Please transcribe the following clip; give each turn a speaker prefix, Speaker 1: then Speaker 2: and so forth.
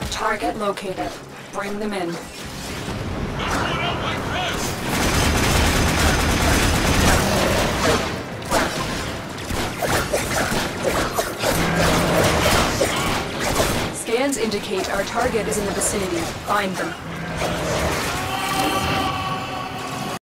Speaker 1: Target located. Bring them in. Scans indicate our target is in the vicinity. Find them.